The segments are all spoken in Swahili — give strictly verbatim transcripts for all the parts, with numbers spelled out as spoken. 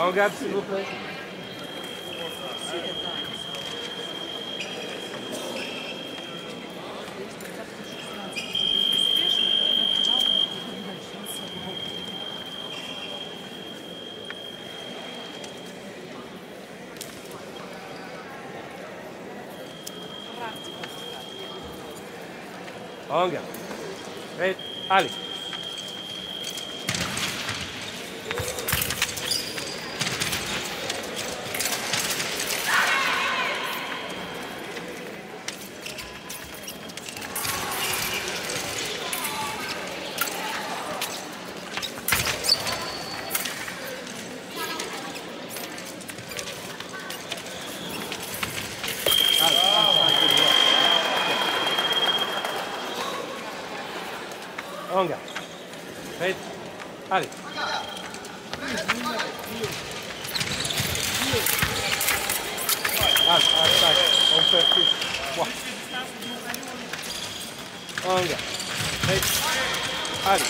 En garde, s'il vous plaît. En garde. Prêt, allez. En garde. Prêt, allez. Attaque, attaque, on fait plus. En garde. Prêt, allez.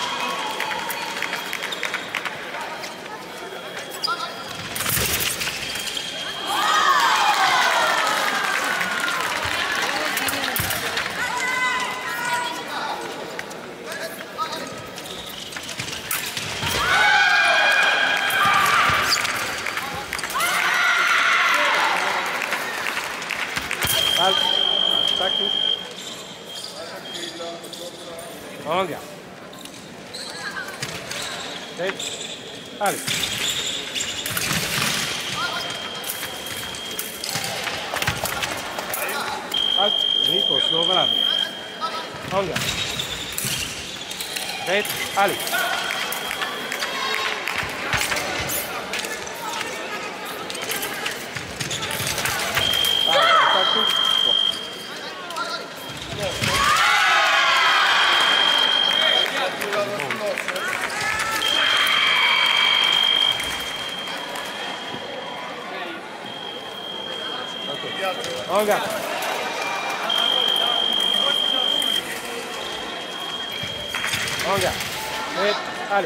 Attaque. En garde. Prêt, allez. Halt, Rico, slå varandra. En garde. Prêt, allez. Attaque. En garde. En garde. Prêt, allez.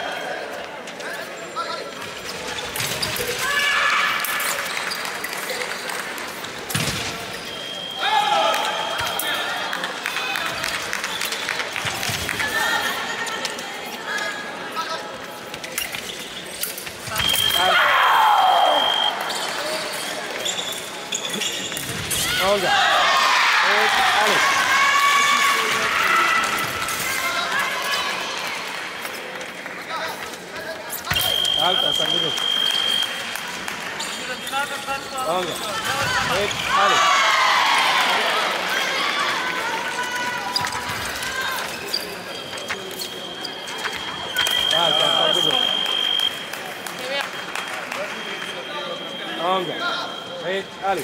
En garde. Prêt, allez. Halt, attaque de dos. En garde. Prêt, allez. Halt, attaque de dos. En garde. Prêt, allez.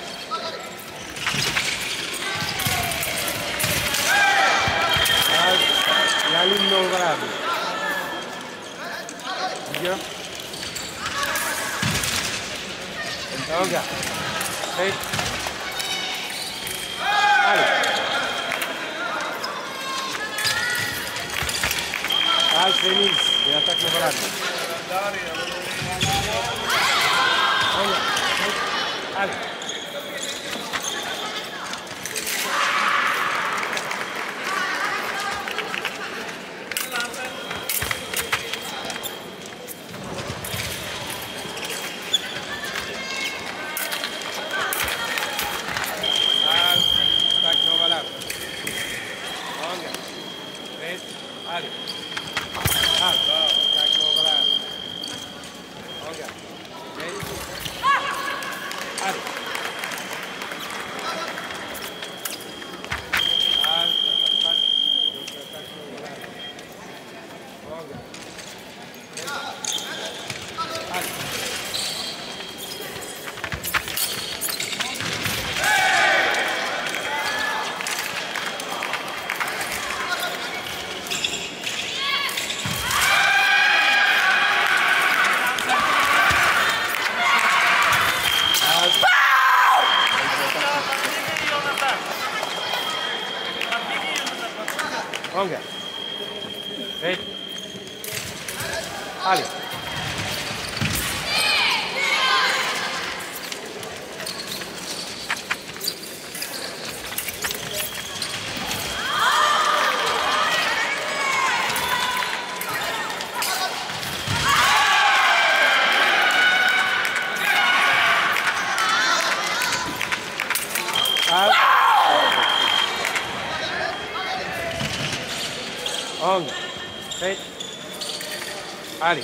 La ligne non valable. Bien. En garde. Prêt. Allez. Halt, Remis. Et attaque non valable. En garde. Prêt. Allez. Allez. Halt. Attaque non valable. En garde. Allez. Halt. Attaque non valable. En garde. Allez. En garde. Prêt. Allez. Onga. Right. Ali.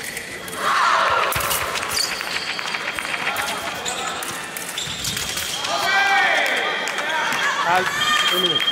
Al. Un minuto.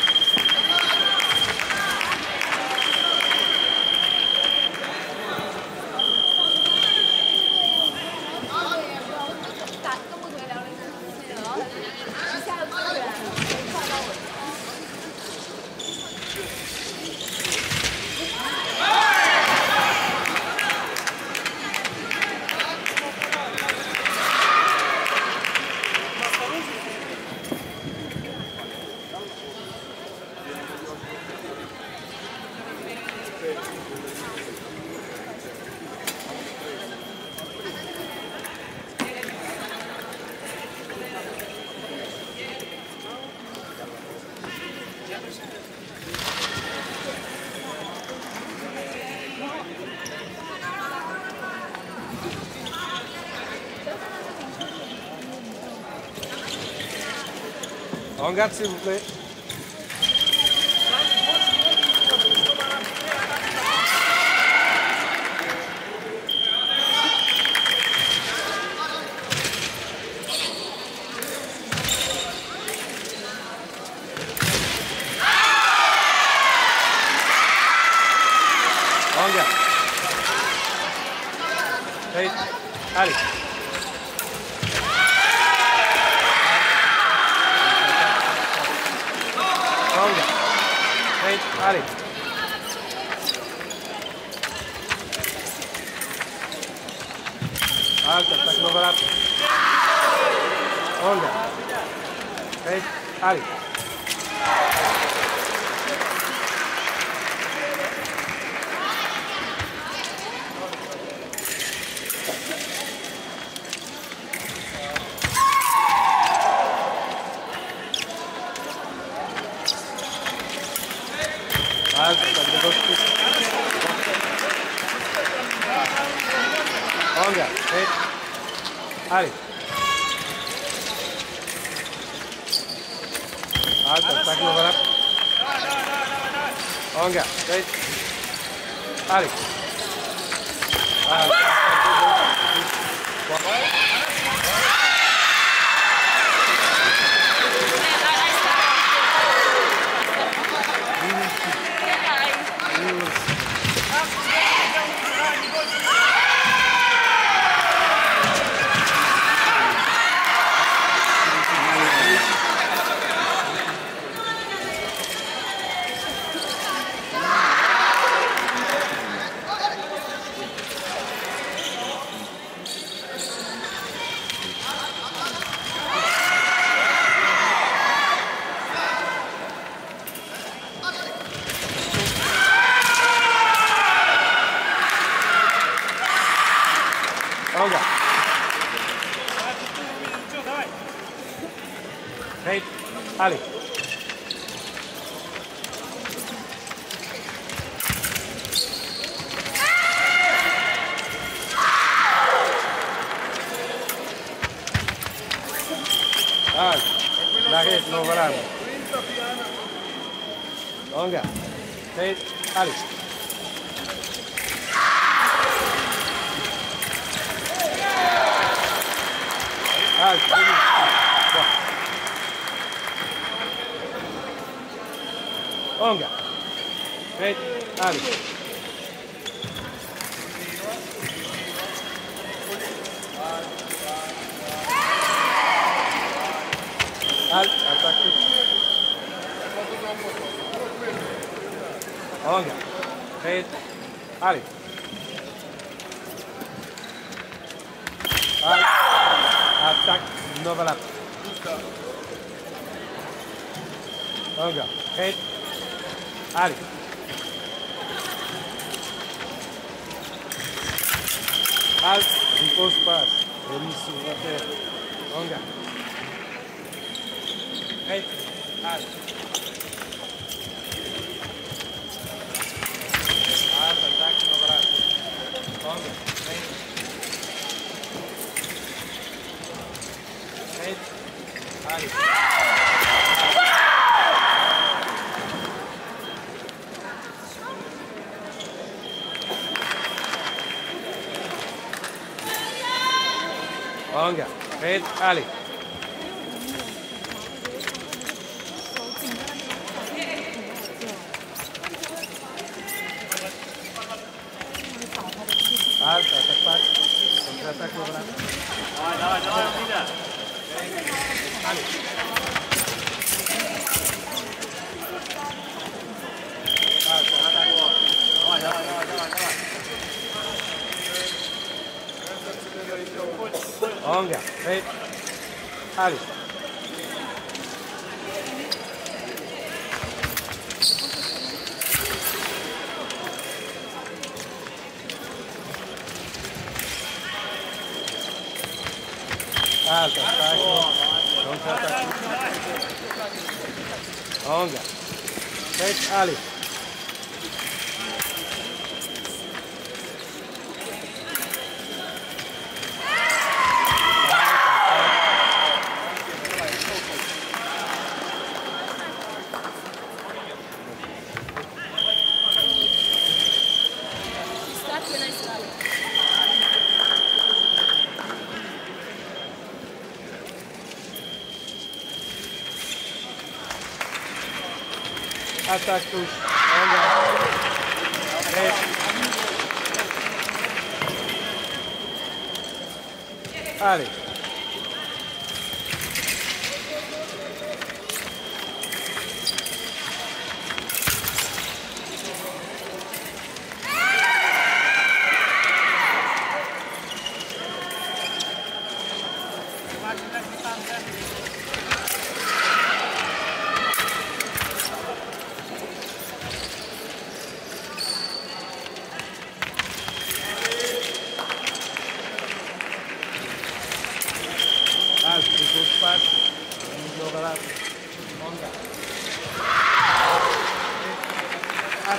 En garde, s'il vous plaît. En garde. Allez. Allez. Right, allez. Alto, attacco parato. Onda. Right, allez. Alto, attacco Onga, right. Allez. Alto, attacco parato. Onga, right. Allez. Alto, Onga. Right, allez. Ah, la rete non varano. Onga. Right, allez. Alto, benissimo. Onga. Right, allez. Alto, attacco. Onga. Right, allez. Alto. Attack, Novalap. Onga, head, Ali. Alt, repose pass. Remise sur la terre. Onga. Head, Ali. Alt, attack, Novalap. Onga, head. Head, Ali. Longer. Red, Ali. Alta, attack back. Contra-attack lograr. Давай, давай, давай, Лида. Ali. Alta, attack. Давай, давай, давай, давай, давай. Longer. Red, Ali. Alta, attack. Contra-attack. Longer. Red, Ali. Attack push. Longer. Red. Ali. Al, triple spat, vamos lograr. Longer. Al.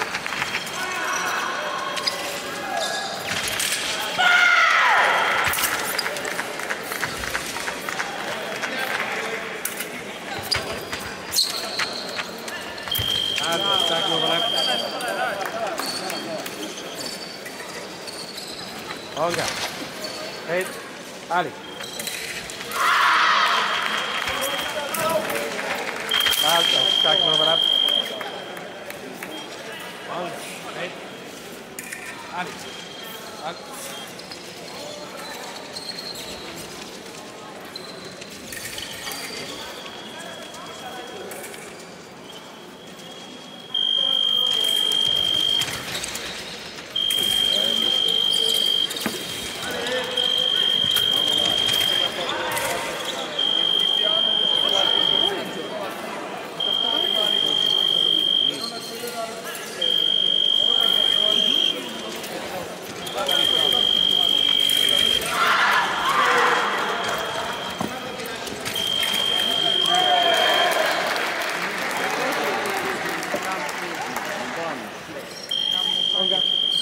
Al, attack lograr. Longer. Red, Ali. Alta, attack lograr. Longer. Red, Ali. Al. Longer.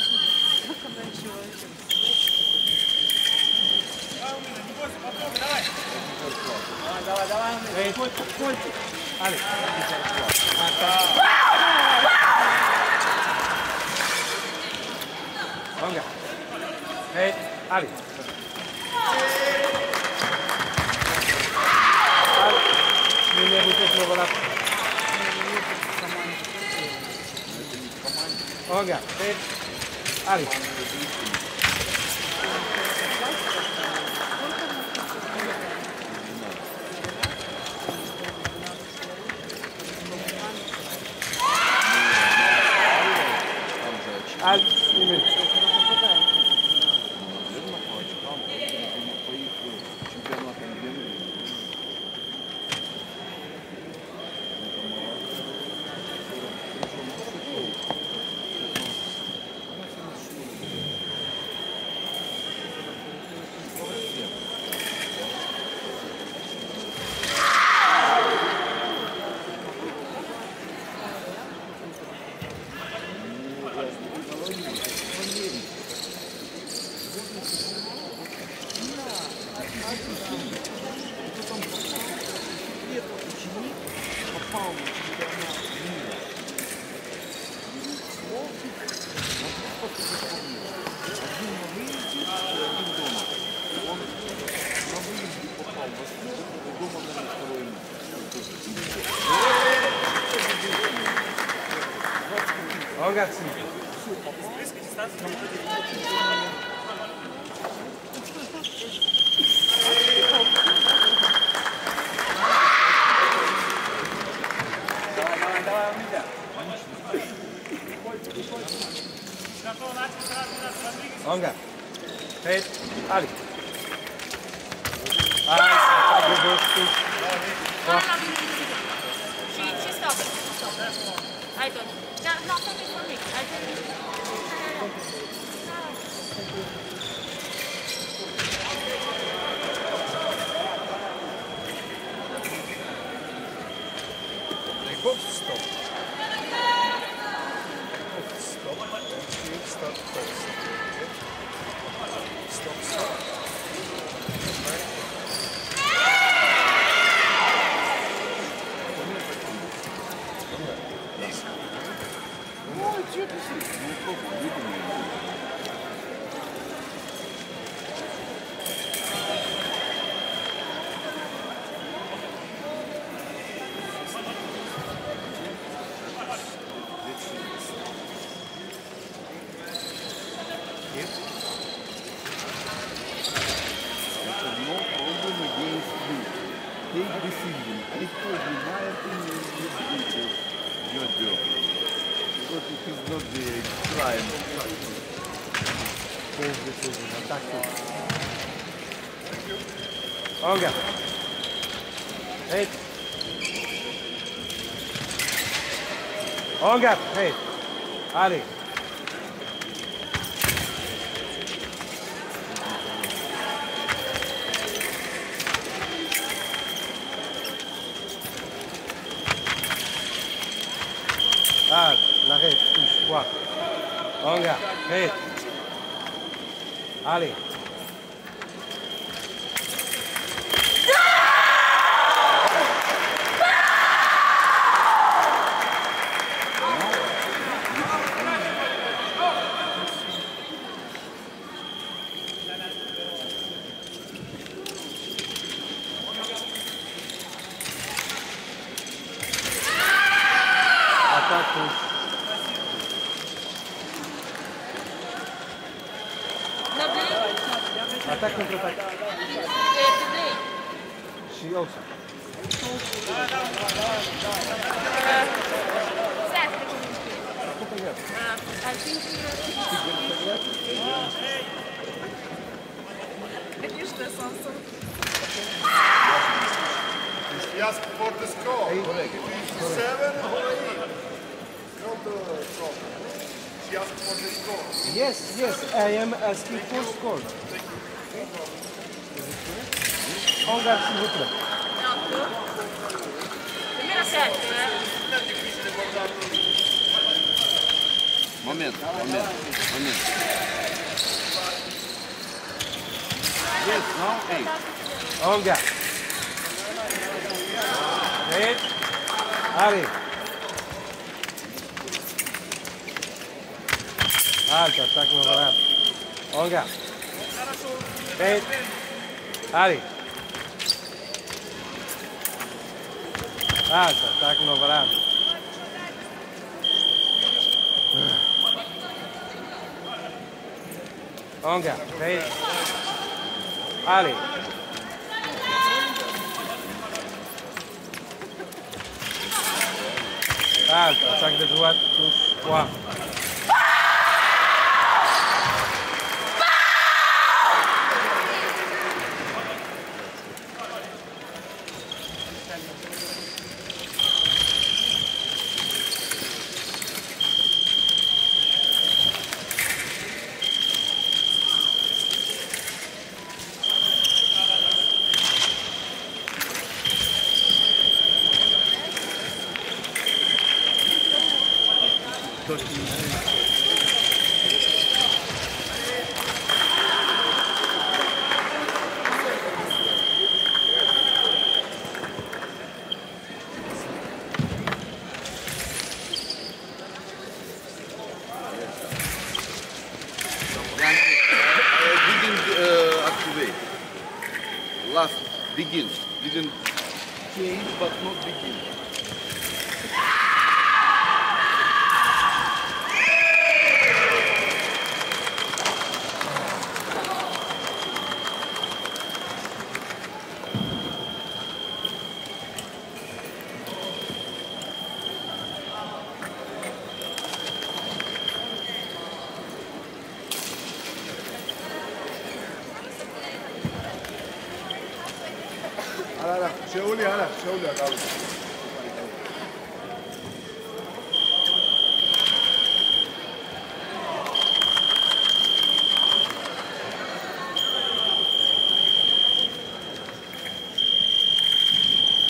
Давай, давай. Red, Ali. Longer. Red, Ali. Al. Не будете логrar. Longer. Red, Ali. Al, email. Один на выезде, один дома. Он на выезде Ragazzi. Onga. Hey, Ali. Hai, să fac de sus. Și și stop. Hai tot. Da, no, stop it for me. I can. They both stop. Both stop. You start first. Stop, stop. Take decision. I told you my opinion is your job. Because it is not the crime. Take decision. Attack it. Onga. Hey. Onga. Hey. Ali. Ah, l'arrête, touche, quoi. Onga, hit. Ali. Attack contre-attack. She also. I think He asked for the score. Correct. Seven or eight. Not the score. He asked for the score. Yes, yes, I am asking for score. Onga, s'il vous plaît. Момент, момент, момент. Yes, no, eight. Onga. Hit. Ali. Alto, attack no varano. Onga. Hit. Ali. Alto, attack no varano. Onga. Hit. Ali. Alto, attaque de droite, touche, trois. Last begin, didn't change but not begin. შეეული არა, შეეული არ გავიგე.